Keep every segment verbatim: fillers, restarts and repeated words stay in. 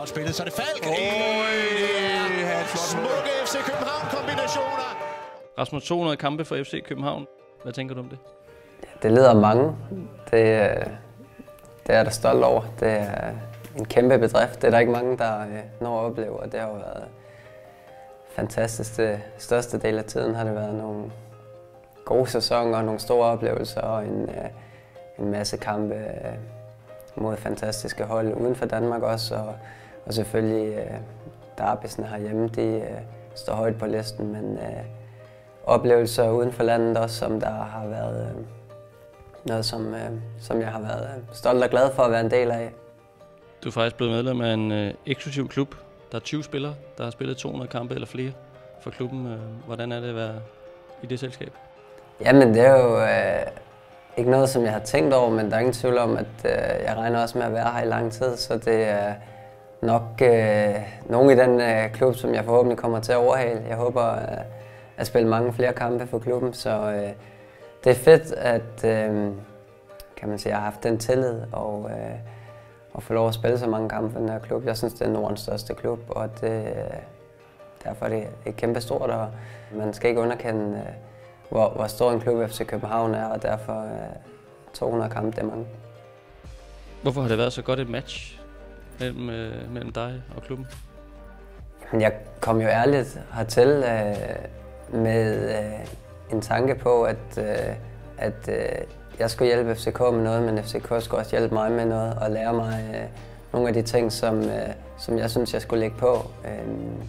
Godt spillet, så er det Falk. Oj, det er smukke F C København-kombinationer. Rasmus, to hundrede kampe for F C København. Hvad tænker du om det? Det leder mange. Det, det er jeg da stolt over. Det er en kæmpe bedrift. Det er der ikke mange, der når at opleve, og det har jo været fantastisk. Det største del af tiden har det været nogle gode sæsoner, nogle store oplevelser og en, en masse kampe mod fantastiske hold uden for Danmark også. Og, og selvfølgelig derbysene herhjemme, de står højt på listen, men oplevelser uden for landet også, som der har været noget, som, som jeg har været stolt og glad for at være en del af. Du er faktisk blevet medlem af en øh, eksklusiv klub. Der er tyve spillere, der har spillet to hundrede kampe eller flere for klubben. Hvordan er det at være i det selskab? Jamen, det er jo øh, ikke noget, som jeg har tænkt over, men der er ingen tvivl om, at øh, jeg regner også med at være her i lang tid, så det er nok øh, nogen i den øh, klub, som jeg forhåbentlig kommer til at overhale. Jeg håber øh, at spille mange flere kampe for klubben, så øh, det er fedt, at øh, kan man sige, jeg har haft den tillid og øh, at få lov at spille så mange kampe for den her klub. Jeg synes, det er Nordens største klub, og det, derfor er det et kæmpe stort, og man skal ikke underkende, hvor, hvor stor en klub F C København er, og derfor to hundrede kampe, det er mange. Hvorfor har det været så godt et match mellem, øh, mellem dig og klubben? Jeg kom jo ærligt hertil øh, med øh, en tanke på, at, øh, at øh, jeg skulle hjælpe F C K med noget, men F C K skulle også hjælpe mig med noget og lære mig øh, nogle af de ting, som, øh, som jeg synes, jeg skulle lægge på. Øh,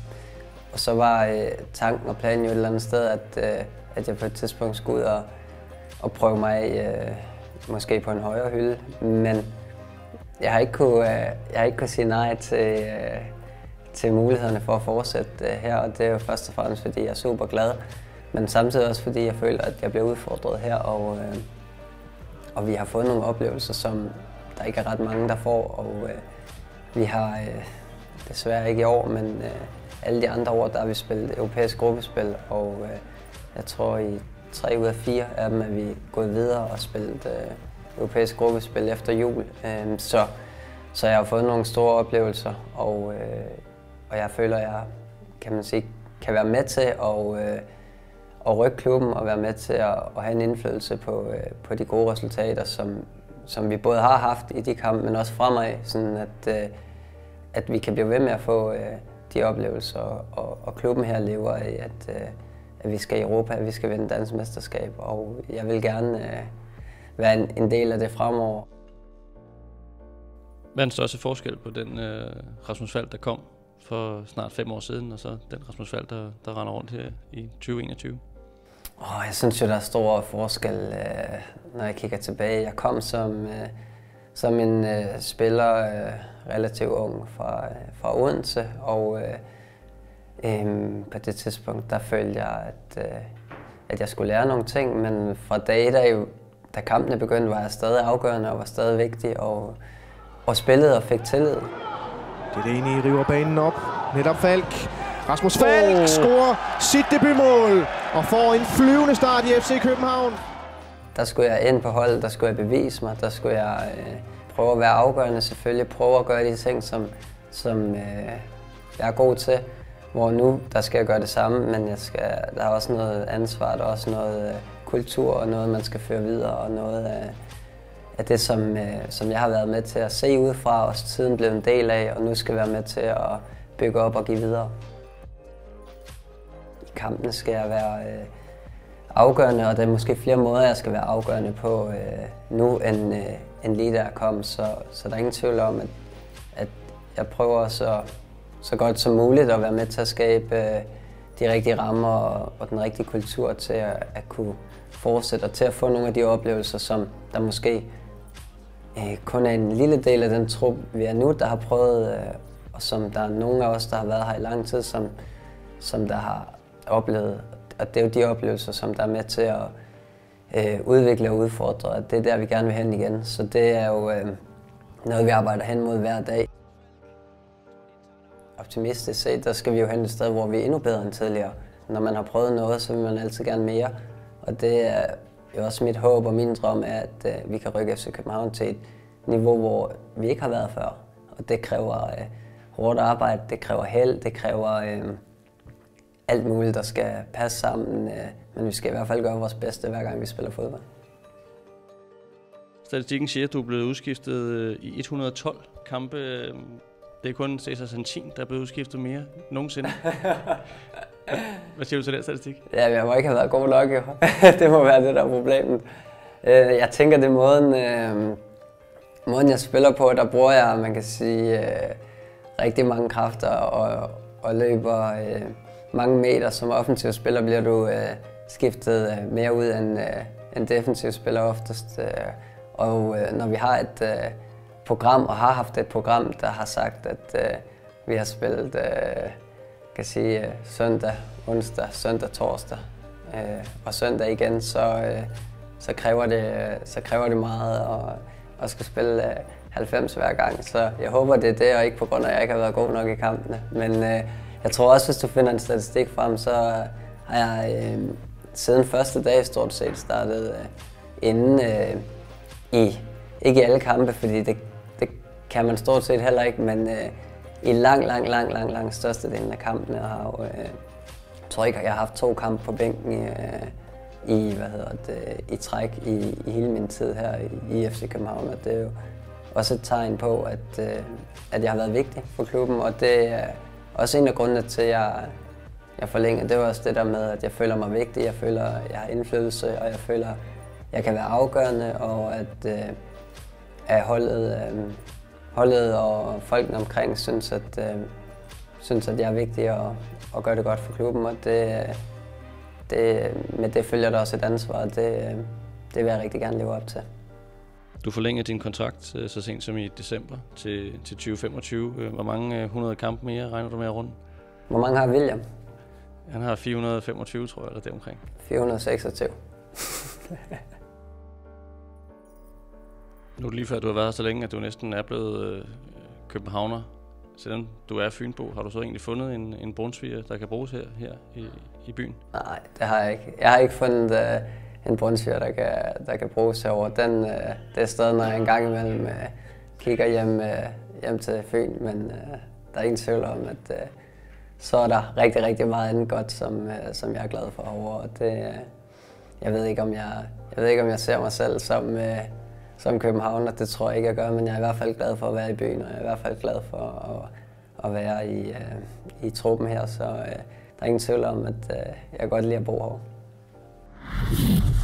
og så var øh, tanken og planen jo et eller andet sted, at, øh, at jeg på et tidspunkt skulle ud og, og prøve mig af, øh, måske på en højere hylde. Men jeg har ikke kunne, øh, jeg har ikke kunne sige nej til, øh, til mulighederne for at fortsætte øh, her, og det er jo først og fremmest, fordi jeg er super glad, men samtidig også fordi jeg føler, at jeg bliver udfordret her, og øh, Og vi har fået nogle oplevelser, som der ikke er ret mange, der får. Og øh, vi har øh, desværre ikke i år, men øh, alle de andre år, der har vi spillet europæisk gruppespil. Og øh, jeg tror, i tre ud af fire af dem er vi gået videre og spillet øh, europæisk gruppespil efter jul. Øh, så, så jeg har fået nogle store oplevelser, og, øh, og jeg føler, at jeg kan, man sige, kan være med til at øh, og rykke klubben og være med til at, at have en indflydelse på, øh, på de gode resultater, som, som vi både har haft i de kampe, men også fremad, sådan at, øh, at vi kan blive ved med at få øh, de oplevelser, og, og klubben her lever af, at, øh, at vi skal i Europa, at vi skal vinde dansk mesterskab, og jeg vil gerne øh, være en, en del af det fremover. Hvad er den største forskel på den øh, Rasmus Falk, der kom for snart fem år siden, og så den Rasmus Falk, der, der render rundt her i tyve enogtyve? Oh, jeg synes jo, der er stor forskel, øh, når jeg kigger tilbage. Jeg kom som, øh, som en øh, spiller øh, relativt ung fra, øh, fra Odense, og øh, øh, på det tidspunkt, der følte jeg, at, øh, at jeg skulle lære nogle ting, men fra dag da, da kampene begyndte, var jeg stadig afgørende og var stadig vigtig, og, og spillede og fik tillid. Det er det ene, I river banen op. Netop Falk. Rasmus Falk oh. scorer sit debutmål og får en flyvende start i F C København. Der skulle jeg ind på holdet, der skulle jeg bevise mig, der skulle jeg øh, prøve at være afgørende selvfølgelig, prøve at gøre de ting, som, som øh, jeg er god til. Hvor nu, der skal jeg gøre det samme, men jeg skal, der er også noget ansvar, der er også noget øh, kultur og noget, man skal føre videre, og noget af, af det, som, øh, som jeg har været med til at se udefra, og siden blev en del af, og nu skal være med til at bygge op og give videre. I kampene skal jeg være øh, afgørende, og der er måske flere måder, jeg skal være afgørende på øh, nu, end, øh, end lige da jeg kom. Så, så der er ingen tvivl om, at, at jeg prøver så, så godt som muligt at være med til at skabe øh, de rigtige rammer og, og den rigtige kultur til at, at kunne fortsætte og til at få nogle af de oplevelser, som der måske øh, kun er en lille del af den trup, vi er nu, der har prøvet, øh, og som der er nogle af os, der har været her i lang tid, som, som der har oplevet. Og det er jo de oplevelser, som der er med til at øh, udvikle og udfordre, og det er der, vi gerne vil hen igen. Så det er jo øh, noget, vi arbejder hen mod hver dag. Optimistisk set, der skal vi jo hen et sted, hvor vi er endnu bedre end tidligere. Når man har prøvet noget, så vil man altid gerne mere. Og det er jo også mit håb og min drøm, er, at øh, vi kan rykke F C København til et niveau, hvor vi ikke har været før. Og det kræver øh, hårdt arbejde, det kræver held, det kræver øh, alt muligt, der skal passe sammen. Øh, men vi skal i hvert fald gøre vores bedste, hver gang vi spiller fodbold. Statistikken siger, at du er blevet udskiftet i et hundrede og tolv kampe. Det er kun Cesar Santin, der er blevet udskiftet mere nogensinde. Hvad siger du til den statistik? Ja, jeg må ikke have været god nok, jo. Det må være det, der er problemet. Jeg tænker, det er måden, øh, måden jeg spiller på, der bruger jeg, man kan sige, øh, rigtig mange kræfter og, og løber øh, mange meter. Som offensiv spiller bliver du øh, skiftet øh, mere ud end, øh, end defensiv spiller oftest. Øh, og øh, når vi har et øh, program, og har haft et program, der har sagt, at øh, vi har spillet øh, kan sige, øh, søndag, onsdag, søndag, torsdag øh, og søndag igen, så, øh, så, kræver det, så kræver det meget at, at skulle spille øh, halvfems hver gang. Så jeg håber, det er det, og ikke på grund af, at jeg ikke har været god nok i kampene. Men øh, jeg tror også, hvis du finder en statistik frem, så har jeg øh, siden første dag stort set startet øh, inden øh, i, ikke i alle kampe, fordi det, det kan man stort set heller ikke, men øh, i lang, lang, lang, lang, lang størstedelen af kampene har øh, jeg tror ikke, jeg har haft to kampe på bænken i, øh, i hvad hedder det, i træk i, i hele min tid her i, i F C København, og det er jo også et tegn på, at, øh, at jeg har været vigtig for klubben, og det er også en af grundene til, at jeg, jeg forlænger. Det var også det der med, at jeg føler mig vigtig, jeg føler, at jeg har indflydelse, og jeg føler, at jeg kan være afgørende, og at, øh, at holdet, øh, holdet og folkene omkring synes, at, øh, synes, at jeg er vigtig og, og gør det godt for klubben, og det, det, med det følger der også et ansvar, og det, det vil jeg rigtig gerne leve op til. Du forlænger din kontrakt så sent som i december til, til tyve femogtyve. Hvor mange hundrede kampe mere regner du med at runde? Hvor mange har William? Han har fire hundrede og femogtyve, tror jeg, eller deromkring. fire hundrede og seksogtyve. Nu er det lige før, du har været her så længe, at du næsten er blevet øh, københavner. Selvom du er fynbo, har du så egentlig fundet en, en brunsviger, der kan bruges her, her i, i byen? Nej, det har jeg ikke. Jeg har ikke fundet uh, en brunsviger, der kan, der kan bruges herovre. Den, uh, det er stadig, når jeg en gang imellem uh, kigger hjem, uh, hjem til Fyn, men uh, der er ingen tvivl om, at uh, så er der rigtig, rigtig meget andet godt, som, uh, som jeg er glad for herovre. Og det, uh, jeg, ved ikke, om jeg, jeg ved ikke, om jeg ser mig selv som, uh, som københavner, det tror jeg ikke, jeg gør, men jeg er i hvert fald glad for at være i byen, og jeg er i hvert fald glad for at, at være i, uh, i truppen her, så uh, der er ingen tvivl om, at uh, jeg godt lide at bo herovre.